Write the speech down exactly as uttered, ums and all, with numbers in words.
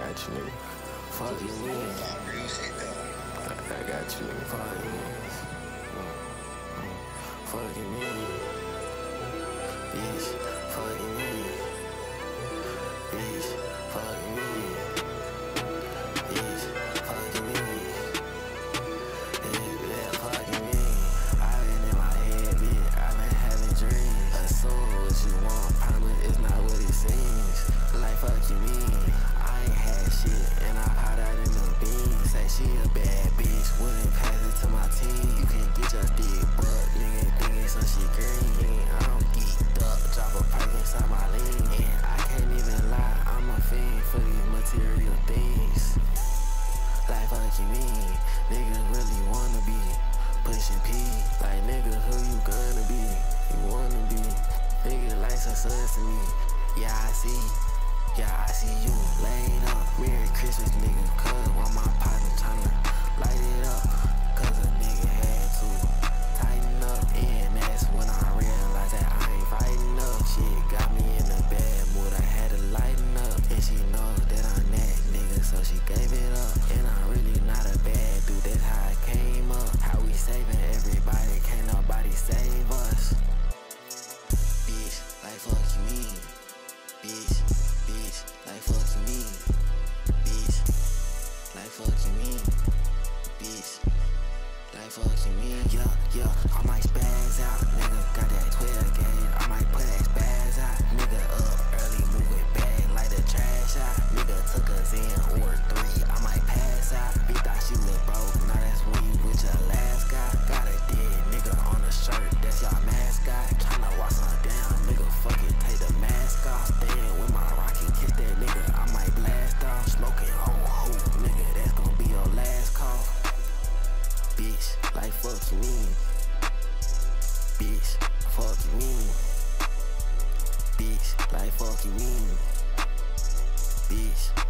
got you, nigga. Fuck you, nigga. I got you, nigga. Fuck you, nigga. Fuck you, nigga. Bitch, fuck you, nigga. Bitch, fuck you, nigga. Bitch, fuck you, nigga. Yeah, fuck you, nigga. I been in my head, bitch. I been having dreams. Assume what you want, promise it's not what it seems. Like fuck you, mean. I ain't had shit, and I hide out in the beans. Say she a bad bitch, wouldn't pass it to my team. You can get your dick, but nigga thinking so she green. I'm geeked up, drop a perk inside my lean. And I can't even lie, I'm a fiend for these material things. Like fuck you, mean. Niggas really wanna be pushing P. Like nigga, who you gonna be? You wanna be? Nigga like some sons to me. Yeah, I see. Yeah, I see you laid up. Merry Christmas, nigga. Cause while my partner tryna light it up. Cause a nigga had to tighten up. And that's when I realized that I ain't fighting up. Shit got me in a bad mood. I had to lighten up. And she knows that I'm that nigga, so she gave it up. And I'm really not a bad dude. That's how I came up. How we saving everybody. Can't nobody save us. Bitch, like fuck you mean. Bitch, bitch, like fuck you mean. Bitch, like fuck you mean. Bitch, like fuck you mean. Yeah, yeah, I might spaz out. Nigga got that twelve gauge. I might put that spaz out. Nigga up early, move it back like the trash out. Nigga took us in or three. I might pass out. Bitch thought she look broke. Now that's when you with your last guy. Got a dead nigga on the shirt. That's y'all mascot. Tryna walk some down. Nigga, fuck it, take the mask off. Staying with my rocket, kiss that nigga. I might blast off. Smoking whole hoe, nigga. That's gon' be your last call. Bitch, like fuck you mean. Bitch, fuck you mean. Bitch, like fuck you mean. Bitch.